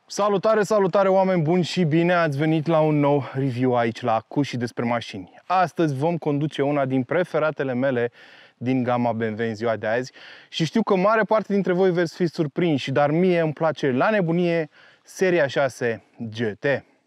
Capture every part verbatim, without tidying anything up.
Salutare, salutare oameni buni și bine ați venit la un nou review aici la Cu și despre mașini. Astăzi vom conduce una din preferatele mele din gama B M W în ziua de azi și știu că mare parte dintre voi veți fi surprinși, dar mie îmi place la nebunie seria șase G T.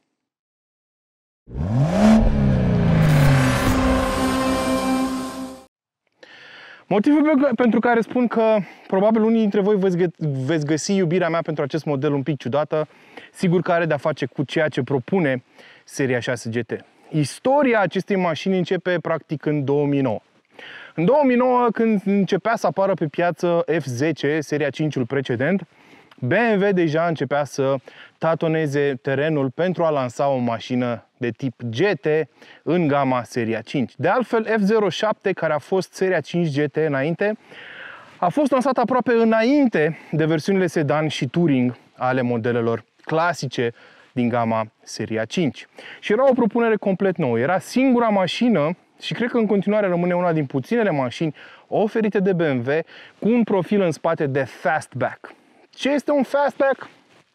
Motivul pentru care spun că probabil unii dintre voi veți, gă veți găsi iubirea mea pentru acest model un pic ciudată, sigur că are de-a face cu ceea ce propune seria șase G T. Istoria acestei mașini începe practic în două mii nouă. În două mii nouă, când începea să apară pe piață F zece, seria cinci-ul precedent, B M W deja începea să tatoneze terenul pentru a lansa o mașină de tip G T în gama seria cinci. De altfel, F zero șapte, care a fost seria cinci G T înainte, a fost lansat aproape înainte de versiunile sedan și touring ale modelelor clasice din gama seria cinci. Și era o propunere complet nouă. Era singura mașină, și cred că în continuare rămâne una din puținele mașini oferite de B M W cu un profil în spate de fastback. Ce este un fastback?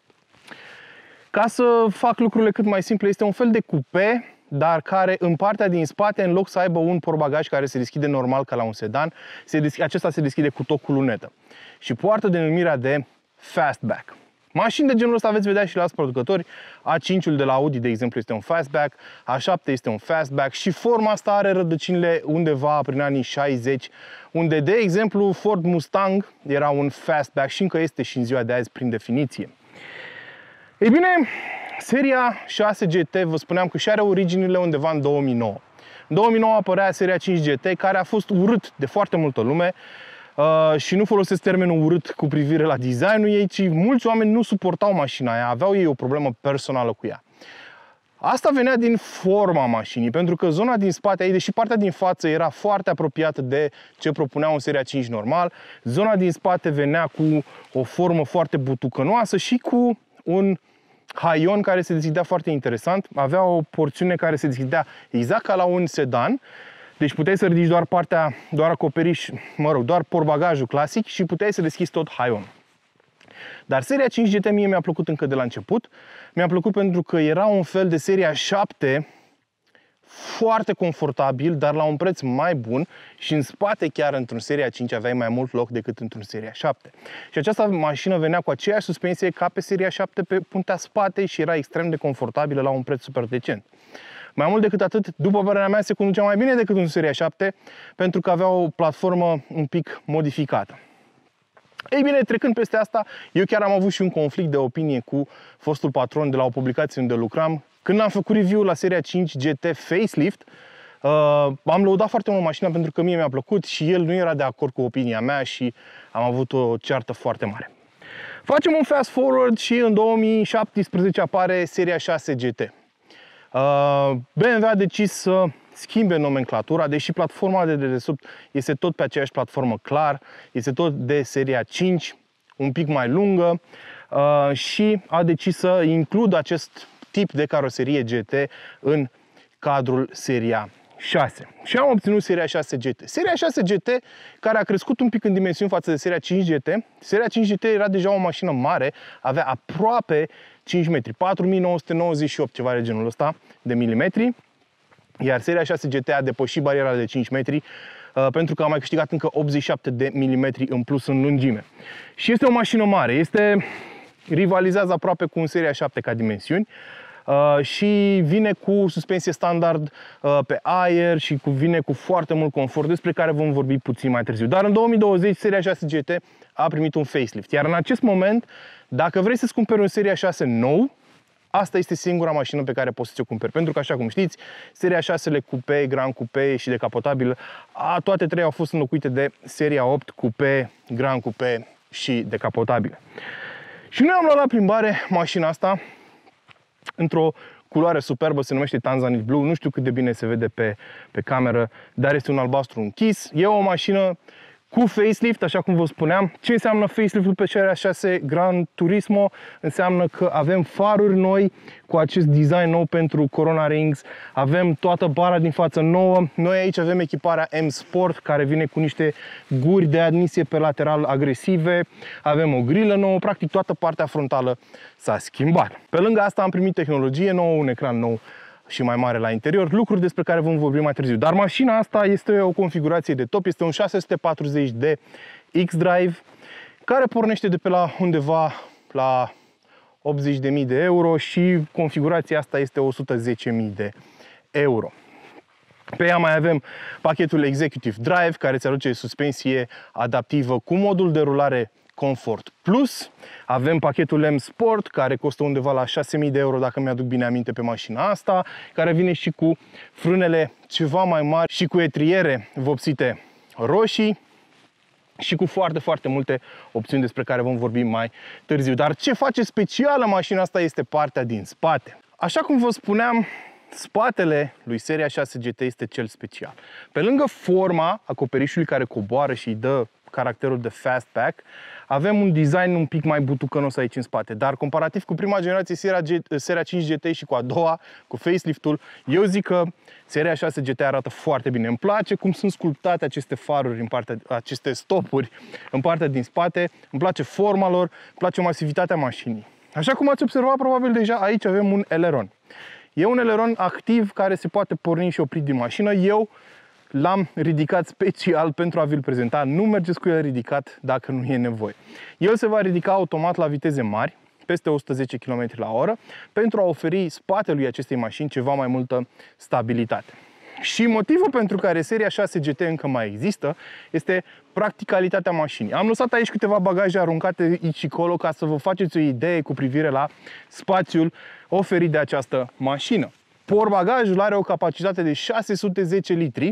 Ca să fac lucrurile cât mai simple, este un fel de cupe, dar care în partea din spate, în loc să aibă un portbagaj care se deschide normal ca la un sedan, se deschide, acesta se deschide cu tot cu lunetă și poartă denumirea de fastback. Mașini de genul ăsta veți vedea și la alți producători. A cinci-ul de la Audi, de exemplu, este un fastback, A șapte este un fastback și forma asta are rădăcinile undeva prin anii șaizeci, unde, de exemplu, Ford Mustang era un fastback și încă este și în ziua de azi prin definiție. Ei bine, seria șase G T, vă spuneam că și are originile undeva în două mii nouă. În două mii nouă apărea seria cinci G T, care a fost urât de foarte multă lume. Uh, și nu folosesc termenul urât cu privire la designul ei, ci mulți oameni nu suportau mașina aia, aveau ei o problemă personală cu ea. Asta venea din forma mașinii, pentru că zona din spate, ei, deși partea din față era foarte apropiată de ce propunea un seria cinci normal, zona din spate venea cu o formă foarte butucănoasă și cu un haion care se deschidea foarte interesant. Avea o porțiune care se deschidea exact ca la un sedan. Deci puteai să ridici doar partea, doar acoperiș, mă rog, doar portbagajul clasic și puteai să deschizi tot haionul. Dar seria cinci G T mie mi-a plăcut încă de la început. Mi-a plăcut pentru că era un fel de seria șapte foarte confortabil, dar la un preț mai bun și în spate chiar într-un seria cinci aveai mai mult loc decât într-un seria șapte. Și această mașină venea cu aceeași suspensie ca pe seria șapte pe puntea spate și era extrem de confortabilă la un preț super decent. Mai mult decât atât, după părerea mea, se conducea mai bine decât un seria șapte, pentru că avea o platformă un pic modificată. Ei bine, trecând peste asta, eu chiar am avut și un conflict de opinie cu fostul patron de la o publicație unde lucram. Când am făcut review la seria cinci G T Facelift, uh, am lăudat foarte mult mașina pentru că mie mi-a plăcut și el nu era de acord cu opinia mea și am avut o ceartă foarte mare. Facem un fast forward și în două mii șaptesprezece apare seria șase G T. B M W a decis să schimbe nomenclatura, deși platforma de dedesubt este tot pe aceeași platformă clar, este tot de seria cinci, un pic mai lungă și a decis să includă acest tip de caroserie G T în cadrul seria șase. Și am obținut seria șase G T. Seria șase G T, care a crescut un pic în dimensiuni față de seria cinci G T. Seria cinci G T era deja o mașină mare, avea aproape cinci metri, patru mii nouă sute nouăzeci și opt, ceva de genul ăsta, de milimetri. Iar seria șase G T a depășit bariera de cinci metri, uh, pentru că a mai câștigat încă optzeci și șapte de milimetri în plus în lungime. Și este o mașină mare, este rivalizează aproape cu un seria șapte ca dimensiuni. Uh, și vine cu suspensie standard uh, pe aer și cu, vine cu foarte mult confort, despre care vom vorbi puțin mai târziu. Dar în două mii douăzeci, seria șase G T a primit un facelift. Iar în acest moment, dacă vrei să-ți cumperi un seria șase nou, asta este singura mașină pe care poți să ți-o cumperi. Pentru că, așa cum știți, seria șase Coupe, Grand Coupe și decapotabil, a, toate trei au fost înlocuite de seria opt Coupe, Grand Coupe și decapotabil. Și noi am luat la plimbare mașina asta într-o culoare superbă, se numește Tanzanite Blue. Nu știu cât de bine se vede pe, pe cameră, dar este un albastru închis. E o mașină cu facelift, așa cum vă spuneam. Ce înseamnă faceliftul pe seria șase Gran Turismo? Înseamnă că avem faruri noi cu acest design nou pentru Corona Rings, avem toată bara din față nouă. Noi aici avem echiparea M Sport, care vine cu niște guri de admisie pe lateral agresive, avem o grilă nouă, practic toată partea frontală s-a schimbat. Pe lângă asta am primit tehnologie nouă, un ecran nou și mai mare la interior, lucruri despre care vom vorbi mai târziu. Dar mașina asta este o configurație de top, este un șase sute patruzeci de X-Drive, care pornește de pe la undeva la optzeci de mii de euro și configurația asta este o sută zece mii de euro. Pe ea mai avem pachetul Executive Drive, care îți aduce suspensie adaptivă cu modul de rulare Comfort Plus. Avem pachetul M Sport, care costă undeva la șase mii de euro, dacă mi-aduc bine aminte, pe mașina asta, care vine și cu frânele ceva mai mari și cu etriere vopsite roșii și cu foarte, foarte multe opțiuni despre care vom vorbi mai târziu. Dar ce face specială mașina asta este partea din spate. Așa cum vă spuneam, spatele lui seria șase G T este cel special. Pe lângă forma acoperișului care coboară și îi dă caracterul de fastback, avem un design un pic mai butucănos aici în spate, dar comparativ cu prima generație, seria, G, seria cinci G T și cu a doua, cu faceliftul, eu zic că seria șase G T arată foarte bine. Îmi place cum sunt sculptate aceste faruri, în partea, aceste stopuri în partea din spate, îmi place forma lor, îmi place masivitatea mașinii. Așa cum ați observat probabil deja, aici avem un eleron. E un eleron activ care se poate porni și opri din mașină. Eu l-am ridicat special pentru a vi-l prezenta. Nu mergeți cu el ridicat dacă nu e nevoie. El se va ridica automat la viteze mari, peste o sută zece kilometri la oră, pentru a oferi spatelui acestei mașini ceva mai multă stabilitate. Și motivul pentru care seria șase G T încă mai există este practicalitatea mașinii. Am lăsat aici câteva bagaje aruncate aici și colo ca să vă faceți o idee cu privire la spațiul oferit de această mașină. Portbagajul are o capacitate de șase sute zece litri,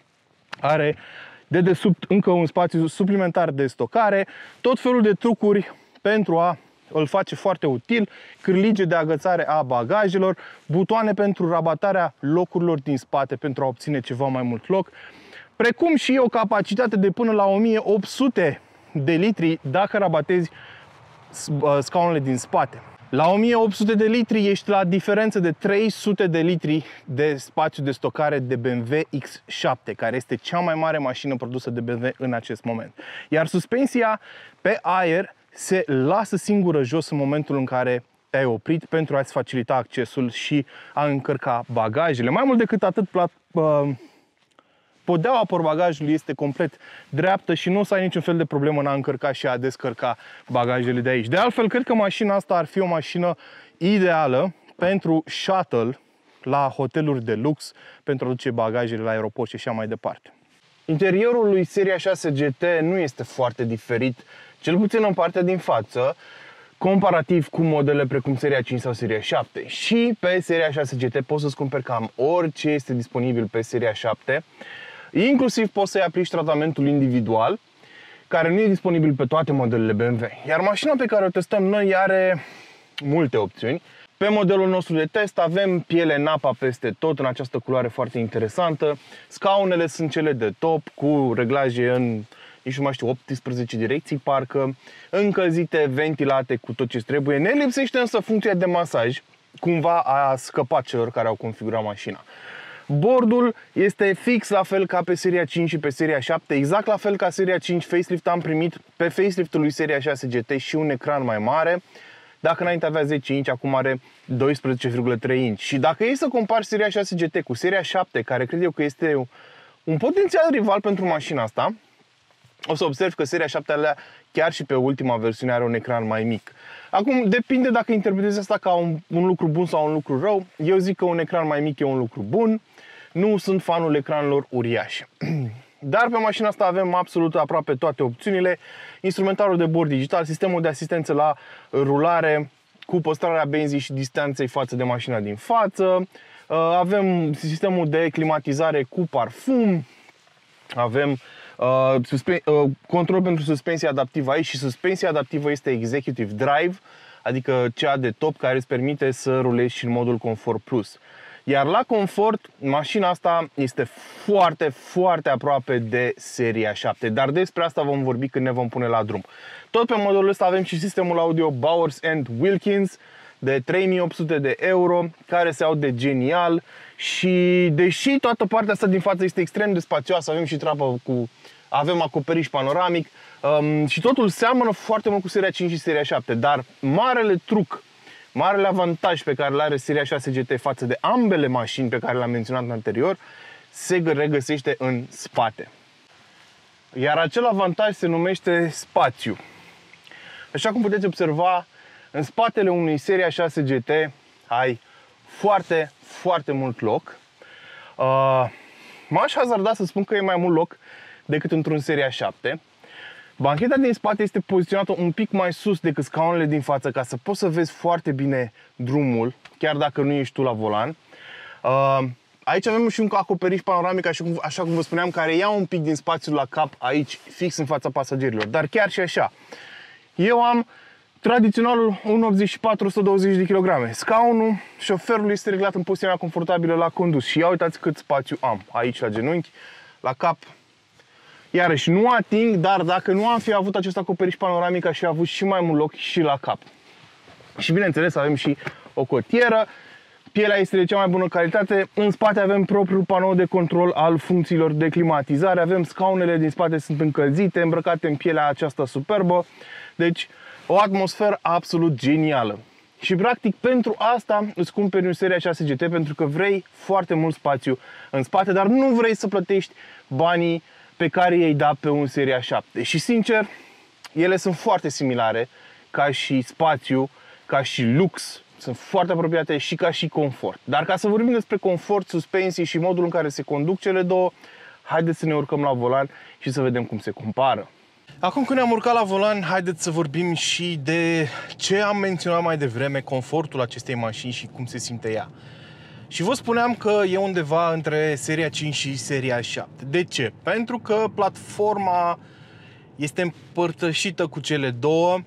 are de desubt încă un spațiu suplimentar de stocare, tot felul de trucuri pentru a îl face foarte util, cârlige de agățare a bagajelor, butoane pentru rabatarea locurilor din spate pentru a obține ceva mai mult loc, precum și o capacitate de până la o mie opt sute de litri dacă rabatezi scaunele din spate. La o mie opt sute de litri ești la diferență de trei sute de litri de spațiu de stocare de B M W X șapte, care este cea mai mare mașină produsă de B M W în acest moment. Iar suspensia pe aer se lasă singură jos în momentul în care te-ai oprit pentru a-ți facilita accesul și a încărca bagajele. Mai mult decât atât, podeaua portbagajului este complet dreaptă și nu o să ai niciun fel de problemă în a încărca și a descărca bagajele de aici. De altfel, cred că mașina asta ar fi o mașină ideală pentru shuttle la hoteluri de lux, pentru a duce bagajele la aeroport și așa mai departe. Interiorul lui seria șase G T nu este foarte diferit, cel puțin în partea din față, comparativ cu modele precum seria cinci sau seria șapte. Și pe seria șase G T poți să-ți cumperi cam orice este disponibil pe seria șapte. Inclusiv poți să-i aplici tratamentul individual, care nu e disponibil pe toate modelele B M W. Iar mașina pe care o testăm noi are multe opțiuni. Pe modelul nostru de test avem piele Napa peste tot, în această culoare foarte interesantă. Scaunele sunt cele de top, cu reglaje în, nici nu mai știu, optsprezece direcții parcă, încălzite, ventilate cu tot ce trebuie. Ne lipsește însă funcția de masaj, cumva a scăpat celor care au configurat mașina. Bordul este fix la fel ca pe seria cinci și pe seria șapte, exact la fel ca seria cinci facelift. Am primit pe faceliftul lui seria șase G T și un ecran mai mare. Dacă înainte avea zece inci, acum are doisprezece virgulă trei inci. Și dacă e să compari seria șase G T cu seria șapte, care cred eu că este un potențial rival pentru mașina asta, o să observi că seria șapte alea, chiar și pe ultima versiune, are un ecran mai mic. Acum, depinde dacă interpretezi asta ca un, un lucru bun sau un lucru rău. Eu zic că un ecran mai mic e un lucru bun. Nu sunt fanul ecranelor uriașe. Dar pe mașina asta avem absolut aproape toate opțiunile. Instrumentarul de bord digital, sistemul de asistență la rulare cu păstrarea benzii și distanței față de mașina din față. Avem sistemul de climatizare cu parfum. Avem uh, uh, control pentru suspensie adaptivă aici și suspensia adaptivă este Executive Drive, adică cea de top care îți permite să rulezi și în modul Comfort Plus. Iar la confort, mașina asta este foarte, foarte aproape de seria șapte, dar despre asta vom vorbi când ne vom pune la drum. Tot pe modelul ăsta avem și sistemul audio Bowers and Wilkins de trei mii opt sute de euro, care se aude genial și deși toată partea asta din față este extrem de spațioasă, avem și trapă cu, avem acoperiș panoramic um, și totul seamănă foarte mult cu seria cinci și seria șapte, dar marele truc, marele avantaj pe care îl are seria șase G T față de ambele mașini pe care le-am menționat anterior se regăsește în spate. Iar acel avantaj se numește spațiu. Așa cum puteți observa, în spatele unui seria șase G T ai foarte, foarte mult loc. Uh, M-aș hazarda să spun că e mai mult loc decât într-un seria șapte. Bancheta din spate este poziționată un pic mai sus decât scaunele din față, ca să poți să vezi foarte bine drumul, chiar dacă nu ești tu la volan. Uh, aici avem și un acoperiș panoramic, așa cum, așa cum vă spuneam, care ia un pic din spațiul la cap aici, fix în fața pasagerilor. Dar chiar și așa, eu am tradiționalul unu virgulă optzeci și patru, o sută douăzeci de kilograme. Scaunul șoferului este reglat în poziția confortabilă la condus și ia uitați cât spațiu am aici la genunchi, la cap. Iarăși nu ating, dar dacă nu am fi avut acest acoperiș panoramic, aș fi avut și mai mult loc și la cap. Și bineînțeles avem și o cotieră. Pielea este de cea mai bună calitate. În spate avem propriul panou de control al funcțiilor de climatizare. Avem scaunele din spate sunt încălzite, îmbrăcate în pielea aceasta superbă. Deci o atmosferă absolut genială. Și practic pentru asta îți cumperi un seria șase G T, pentru că vrei foarte mult spațiu în spate, dar nu vrei să plătești banii pe care i-ai dat pe un seria șapte. Și sincer, ele sunt foarte similare ca și spațiu, ca și lux. Sunt foarte apropiate și ca și confort. Dar ca să vorbim despre confort, suspensii și modul în care se conduc cele două, haideți să ne urcăm la volan și să vedem cum se compară. Acum când ne-am urcat la volan, haideți să vorbim și de ce am menționat mai devreme, confortul acestei mașini și cum se simte ea. Și vă spuneam că e undeva între seria cinci și seria șapte. De ce? Pentru că platforma este împărtășită cu cele două.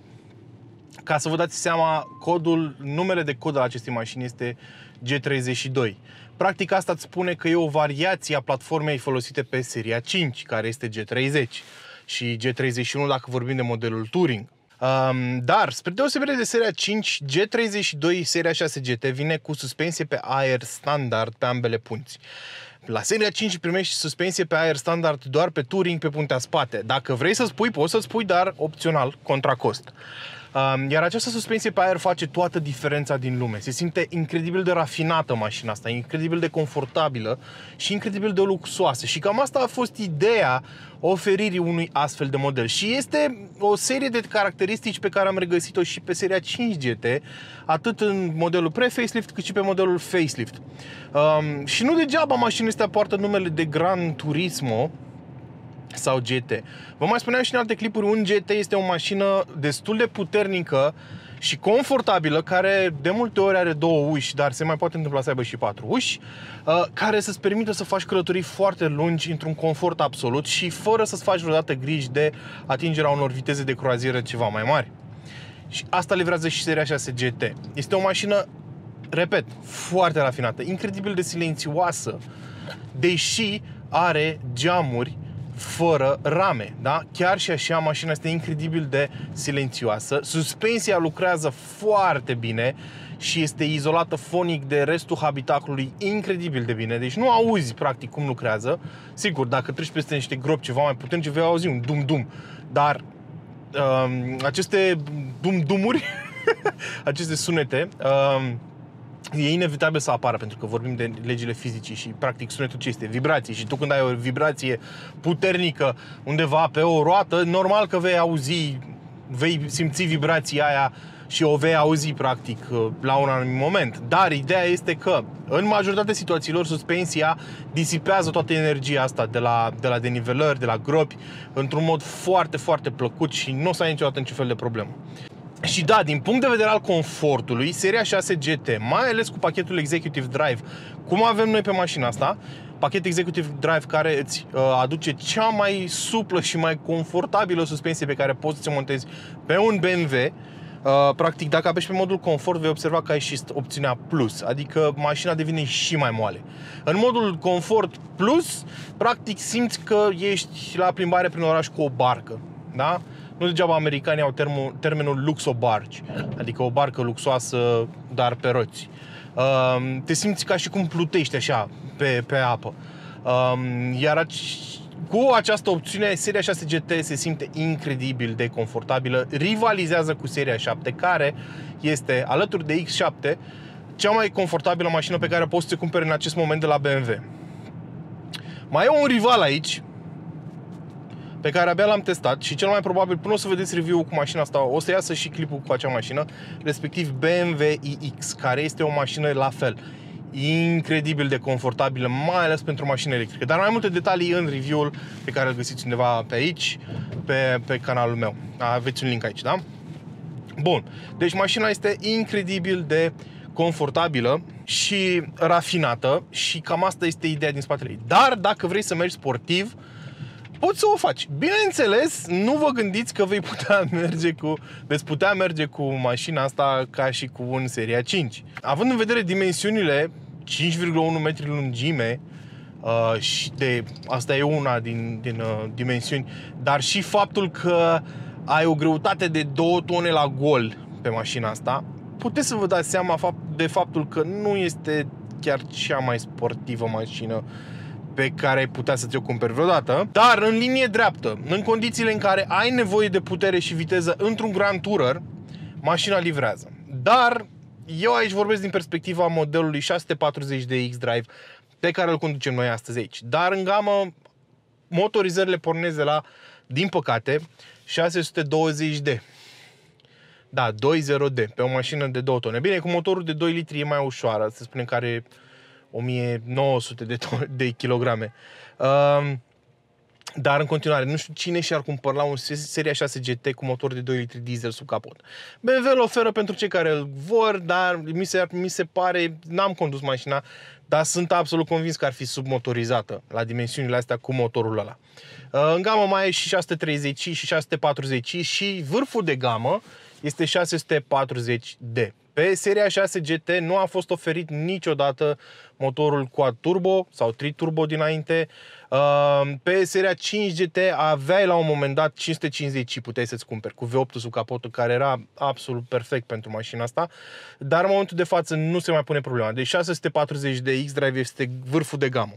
Ca să vă dați seama, codul, numele de cod al acestei mașini este G treizeci și doi. Practic asta îți spune că e o variație a platformei folosite pe seria cinci, care este G treizeci. Și G treizeci și unu dacă vorbim de modelul Touring. Um, dar, spre deosebire de seria cinci, G treizeci și doi seria șase G T vine cu suspensie pe aer standard pe ambele punți. La seria cinci primești suspensie pe aer standard doar pe Touring pe puntea spate. Dacă vrei să spui, poți să spui, dar opțional, contra cost. Um, iar această suspensie pe aer face toată diferența din lume. Se simte incredibil de rafinată mașina asta, incredibil de confortabilă și incredibil de luxoasă. Și cam asta a fost ideea oferirii unui astfel de model. Și este o serie de caracteristici pe care am regăsit-o și pe seria cinci G T, atât în modelul pre-facelift cât și pe modelul facelift. Um, și nu degeaba mașinile astea poartă numele de Gran Turismo sau G T. Vă mai spuneam și în alte clipuri, un G T este o mașină destul de puternică și confortabilă, care de multe ori are două uși, dar se mai poate întâmpla să aibă și patru uși, care să-ți permită să faci călătorii foarte lungi într-un confort absolut și fără să-ți faci vreodată griji de atingerea unor viteze de croazieră ceva mai mari. Și asta livrează și seria șase G T. Este o mașină, repet, foarte rafinată, incredibil de silențioasă, deși are geamuri fără rame, da? Chiar și așa mașina este incredibil de silențioasă. Suspensia lucrează foarte bine și este izolată fonic de restul habitaclului incredibil de bine. Deci nu auzi practic cum lucrează. Sigur, dacă treci peste niște gropi ceva mai puternice, vei auzi un dum-dum. Dar um, aceste dum-dumuri, aceste sunete, um, e inevitabil să apară, pentru că vorbim de legile fizicii și practic sunetul ce este? Vibrație. Și tu când ai o vibrație puternică undeva pe o roată, normal că vei auzi, vei simți vibrația aia și o vei auzi practic la un anumit moment. Dar ideea este că în majoritatea situațiilor suspensia disipează toată energia asta de la, de la denivelări, de la gropi, într-un mod foarte, foarte plăcut și nu o să ai niciodată niciun fel de problemă. Și da, din punct de vedere al confortului, seria șase G T, mai ales cu pachetul Executive Drive, cum avem noi pe mașina asta, pachet Executive Drive care îți uh, aduce cea mai suplă și mai confortabilă suspensie pe care poți să o montezi pe un B M W, Uh, practic, dacă apeși pe modul confort, vei observa că ai și opțiunea plus, adică mașina devine și mai moale. În modul confort plus, practic simți că ești la plimbare prin oraș cu o barcă, da? Nu degeaba americanii au termenul, termenul luxobarge, adică o barcă luxoasă, dar pe roți. Uh, te simți ca și cum plutești așa pe, pe apă. Uh, iar cu această opțiune, seria șase G T se simte incredibil de confortabilă, rivalizează cu seria șapte, care este, alături de X șapte, cea mai confortabilă mașină pe care poți să te cumperi în acest moment de la B M W. Mai e un rival aici, pe care abia l-am testat și cel mai probabil, până o să vedeți review-ul cu mașina asta, o să iasă și clipul cu acea mașină, respectiv B M W iX, care este o mașină la fel, incredibil de confortabilă, mai ales pentru mașini electrice. Dar mai multe detalii în review-ul pe care îl găsiți undeva pe aici, pe, pe canalul meu. Aveți un link aici, da? Bun, deci mașina este incredibil de confortabilă și rafinată și cam asta este ideea din spatele ei. Dar dacă vrei să mergi sportiv, poți să o faci. Bineînțeles, nu vă gândiți că vei putea merge cu, veți putea merge cu mașina asta ca și cu un Seria cinci. Având în vedere dimensiunile, cinci virgulă unu metri lungime, uh, și de, asta e una din, din uh, dimensiuni, dar și faptul că ai o greutate de două tone la gol pe mașina asta, puteți să vă dați seama de faptul că nu este chiar cea mai sportivă mașină pe care ai putea să ți-o cumperi vreodată, dar în linie dreaptă, în condițiile în care ai nevoie de putere și viteză într-un Grand Tourer, mașina livrează. Dar eu aici vorbesc din perspectiva modelului șase sute patruzeci de X-Drive pe care îl conducem noi astăzi aici. Dar în gamă, motorizările pornesc de la, din păcate, șase sute douăzeci D. Da, douăzeci D, pe o mașină de două tone. Bine, cu motorul de doi litri e mai ușoară, să spunem că are o mie nouă sute de, de kilograme. Uh, dar în continuare, nu știu cine și-ar cumpăra un Seria șase G T cu motor de doi litri diesel sub capot. B M W îl oferă pentru cei care îl vor, dar mi se, mi se pare, n-am condus mașina, dar sunt absolut convins că ar fi submotorizată la dimensiunile astea cu motorul ăla. Uh, în gamă mai e și șase sute treizeci și șase sute patruzeci și vârful de gamă este șase sute patruzeci D. Pe Seria șase G T nu a fost oferit niciodată motorul quad turbo sau tri-turbo dinainte. Pe Seria cinci G T aveai la un moment dat cinci sute cincizeci și puteai să-ți cumperi cu V opt sub capotul, care era absolut perfect pentru mașina asta. Dar în momentul de față nu se mai pune problema. Deci șase sute patruzeci de X-Drive este vârful de gamă.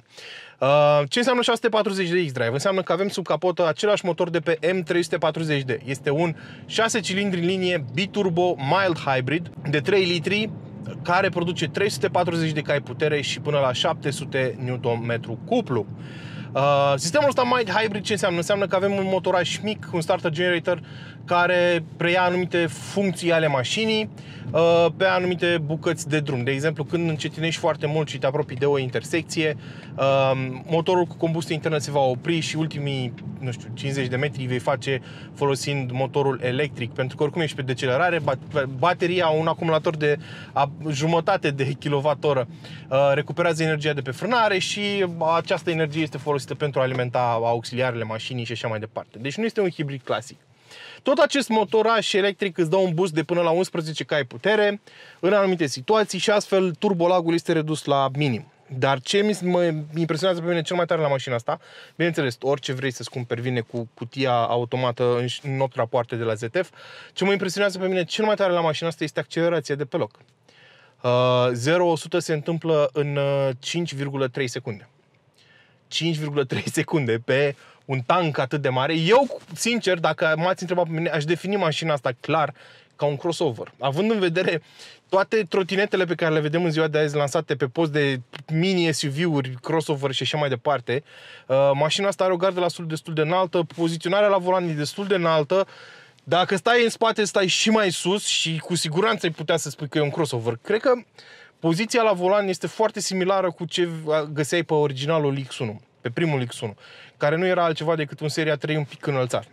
Ce înseamnă șase sute patruzeci de X-Drive? Înseamnă că avem sub capotă același motor de pe M trei sute patruzeci D. Este un șase cilindri în linie biturbo mild hybrid de trei litri care produce trei sute patruzeci de cai putere și până la șapte sute newton metru cuplu. Uh, sistemul ăsta mild hybrid ce înseamnă? Înseamnă că avem un motoraj mic, un starter generator care preia anumite funcții ale mașinii uh, pe anumite bucăți de drum. De exemplu, când încetinești foarte mult și te apropii de o intersecție, uh, motorul cu combustie internă se va opri și ultimii, nu știu, cincizeci de metri vei face folosind motorul electric, pentru că oricum ești pe decelerare, bateria, un acumulator de a, jumătate de kilowatt-oră uh, recuperează energia de pe frânare și această energie este folosită pentru a alimenta auxiliarele mașinii și așa mai departe. Deci nu este un hibrid clasic. Tot acest motoraj electric îți dă un boost de până la unsprezece cai putere în anumite situații și astfel turbolagul este redus la minim. Dar ce mă impresionează pe mine cel mai tare la mașina asta, bineînțeles, orice vrei să-ți cumperi vine cu cutia automată în opt rapoarte de la Z F. Ce mă impresionează pe mine cel mai tare la mașina asta este accelerația de pe loc. zero la o sută se întâmplă în cinci virgulă trei secunde. cinci virgulă trei secunde pe un tank atât de mare. Eu, sincer, dacă m-ați întrebat pe mine, aș defini mașina asta clar ca un crossover. Având în vedere toate trotinetele pe care le vedem în ziua de azi lansate pe post de mini S U V-uri, crossover și așa mai departe, uh, mașina asta are o gardă la sul destul de înaltă, poziționarea la volan e destul de înaltă. Dacă stai în spate, stai și mai sus și cu siguranță ai putea să spui că e un crossover. Cred că poziția la volan este foarte similară cu ce găseai pe originalul X unu, pe primul X unu, care nu era altceva decât un Seria trei un pic înălțat.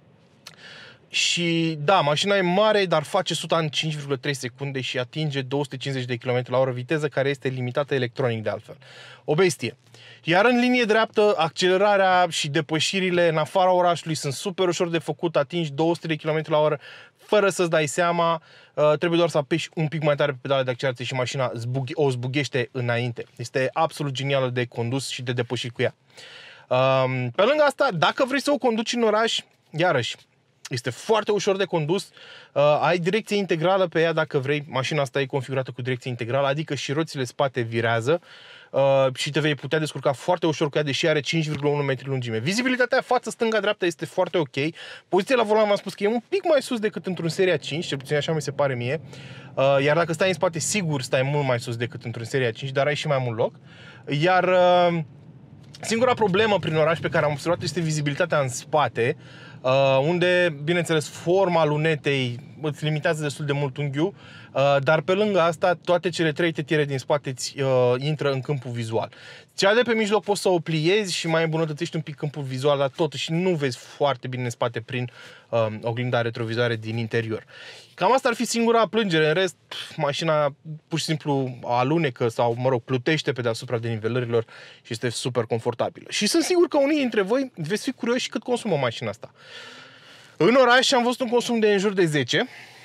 Și da, mașina e mare, dar face suta în cinci virgulă trei secunde și atinge două sute cincizeci de kilometri la oră, viteză care este limitată electronic de altfel. O bestie. Iar în linie dreaptă, accelerarea și depășirile în afara orașului sunt super ușor de făcut, atingi două sute de kilometri la oră fără să-ți dai seama, uh, trebuie doar să apeși un pic mai tare pe pedala de accelerație și mașina zbughe, o zbughește înainte. Este absolut genială de condus și de depășit cu ea. Uh, pe lângă asta, dacă vrei să o conduci în oraș, iarăși, este foarte ușor de condus, uh, ai direcție integrală pe ea dacă vrei, mașina asta e configurată cu direcție integrală, adică și roțile spate virează uh, și te vei putea descurca foarte ușor cu ea, deși are cinci virgulă unu metri lungime. Vizibilitatea față, stânga, dreapta este foarte ok, poziția la volan v-am spus că e un pic mai sus decât într-un Seria cinci, cel puțin așa mi se pare mie, uh, iar dacă stai în spate, sigur stai mult mai sus decât într-un Seria cinci, dar ai și mai mult loc, iar... Uh, Singura problemă prin oraș pe care am observat este vizibilitatea în spate, unde, bineînțeles, forma lunetei îți limitează destul de mult unghiul, dar pe lângă asta toate cele trei tetiere din spate îți intră în câmpul vizual. Cea de pe mijloc poți să o pliezi și mai îmbunătățești un pic câmpul vizual, dar totuși nu vezi foarte bine în spate prin oglinda retrovizoare din interior. Cam asta ar fi singura plângere, în rest, mașina pur și simplu alunecă sau, mă rog, plutește pe deasupra denivelărilor și este super confortabilă. Și sunt sigur că unii dintre voi veți fi curioși cât consumă mașina asta. În oraș am văzut un consum de în jur de zece,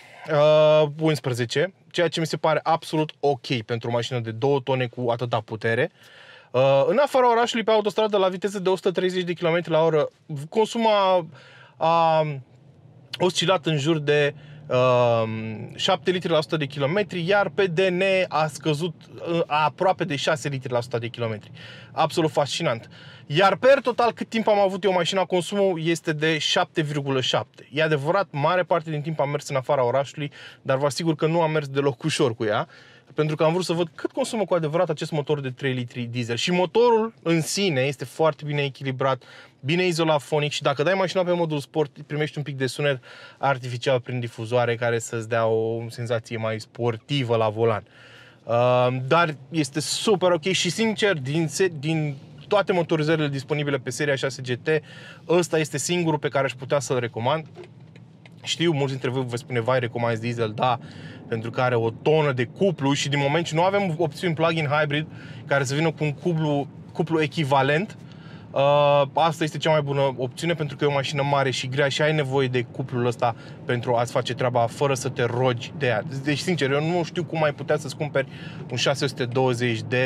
unsprezece, ceea ce mi se pare absolut ok pentru o mașină de două tone cu atâta putere. În afara orașului, pe autostradă, la viteză de o sută treizeci de kilometri la oră, consumul a, a oscilat în jur de Uh, șapte litri la o sută de kilometri, iar pe D N a scăzut uh, aproape de șase litri la o sută de kilometri. Absolut fascinant. Iar per total, cât timp am avut eu mașina, consumul este de șapte virgulă șapte. E adevărat, mare parte din timp am mers în afara orașului, dar vă asigur că nu am mers deloc ușor cu ea, pentru că am vrut să văd cât consumă cu adevărat acest motor de trei litri diesel. Și motorul în sine este foarte bine echilibrat, bine izolat fonic și dacă dai mașina pe modul sport, primești un pic de sunet artificial prin difuzoare care să-ți dea o senzație mai sportivă la volan. Uh, dar este super ok și sincer, din, din toate motorizările disponibile pe seria șase G T, ăsta este singurul pe care aș putea să-l recomand. Știu, mulți dintre voi vă spune, vai, recomanzi diesel, da, pentru că are o tonă de cuplu și din moment ce nu avem opțiuni plug-in hybrid care să vină cu un cuplu, cuplu echivalent, uh, asta este cea mai bună opțiune pentru că e o mașină mare și grea și ai nevoie de cuplul ăsta pentru a-ți face treaba fără să te rogi de ea. Deci, sincer, eu nu știu cum ai putea să-ți cumperi un șase sute douăzeci D,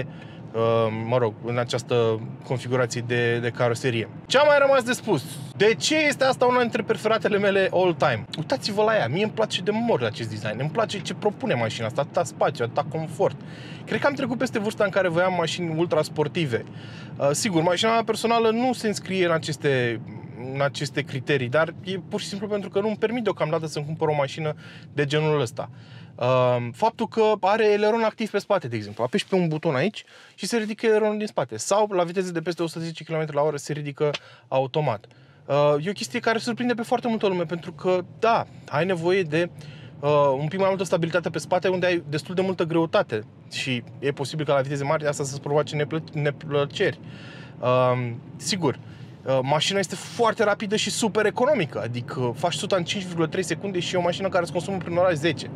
mă rog, în această configurație de, de caroserie. Ce a mai rămas de spus? De ce este asta una dintre preferatele mele all time? Uitați-vă la ea, mie îmi place de mor acest design, îmi place ce propune mașina asta, atâta spațiu, atâta confort. Cred că am trecut peste vârsta în care voiam mașini ultra sportive. Uh, sigur, mașina mea personală nu se înscrie în aceste, în aceste criterii, dar e pur și simplu pentru că nu îmi permit deocamdată să-mi cumpăr o mașină de genul ăsta. Uh, faptul că are eleron activ pe spate, de exemplu. Apeși pe un buton aici și se ridică eleronul din spate. Sau la viteze de peste o sută zece kilometri la oră se ridică automat. Uh, e o chestie care surprinde pe foarte multă lume, pentru că, da, ai nevoie de uh, un pic mai multă stabilitate pe spate, unde ai destul de multă greutate. Și e posibil ca la viteze mari asta să-ți provoace neplă neplăceri. Uh, sigur, uh, mașina este foarte rapidă și super economică. Adică faci suta în cinci virgulă trei secunde și e o mașină care îți consumă prin oraș zece.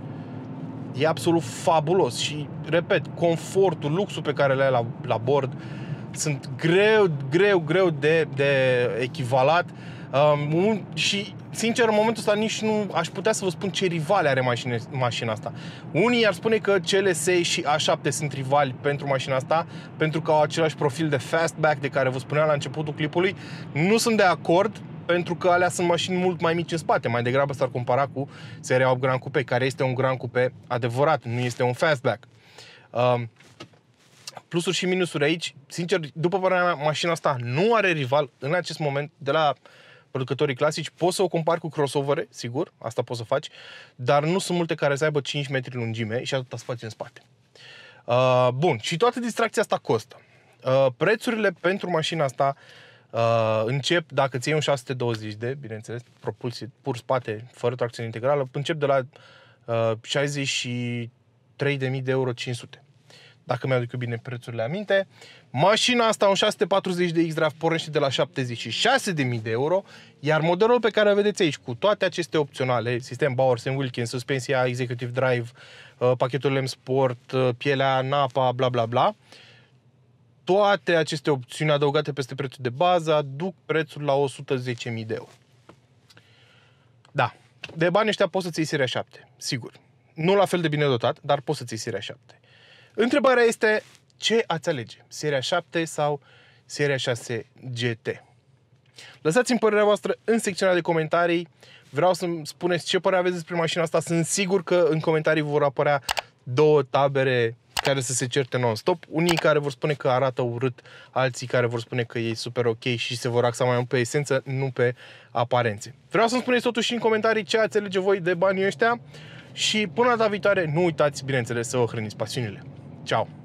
E absolut fabulos și, repet, confortul, luxul pe care le ai la, la bord sunt greu, greu, greu de, de echivalat um, și, sincer, în momentul ăsta nici nu aș putea să vă spun ce rivale are mașina, mașina asta. Unii ar spune că C L S și A șapte sunt rivali pentru mașina asta, pentru că au același profil de fastback de care vă spuneam la începutul clipului. Nu sunt de acord, pentru că alea sunt mașini mult mai mici în spate. Mai degrabă s-ar compara cu seria opt Grand Coupe, care este un Grand Coupe adevărat, nu este un fastback. Um, plusuri și minusuri aici. Sincer, după părerea mea, mașina asta nu are rival în acest moment de la producătorii clasici. Poți să o compari cu crossovere, sigur, asta poți să faci, dar nu sunt multe care să aibă cinci metri lungime și atâta spațiu în spate. Uh, bun, și toată distracția asta costă. Uh, prețurile pentru mașina asta Uh, încep, dacă ți iei un șase sute douăzeci D, bineînțeles, propulsie pur spate, fără tracțiune integrală, încep de la uh, șaizeci și trei de mii de euro cinci sute. Dacă mi-aduc eu bine prețurile aminte. Mașina asta, un șase sute patruzeci de X-Drive, pornește de la șaptezeci și șase de mii de euro, iar modelul pe care îl vedeți aici, cu toate aceste opționale, sistem Bowers and Wilkins, suspensia Executive Drive, uh, pachetul M Sport, uh, pielea Napa, bla bla bla, toate aceste opțiuni adăugate peste prețul de bază aduc prețul la o sută zece mii de euro. Da, de bani ăștia poți să-ți iei seria șapte, sigur. Nu la fel de bine dotat, dar poți să-ți iei seria șapte. Întrebarea este, ce ați alege? Seria șapte sau seria șase G T? Lăsați-mi părerea voastră în secțiunea de comentarii. Vreau să-mi spuneți ce părere aveți despre mașina asta. Sunt sigur că în comentarii vor apărea două tabere care să se certe non-stop. Unii care vor spune că arată urât, alții care vor spune că e super ok și se vor axa mai mult pe esență, nu pe aparențe. Vreau să-mi spuneți totuși în comentarii ce ați alege voi de banii ăștia și până data viitoare nu uitați, bineînțeles, să vă hrăniți pasiunile. Ciao!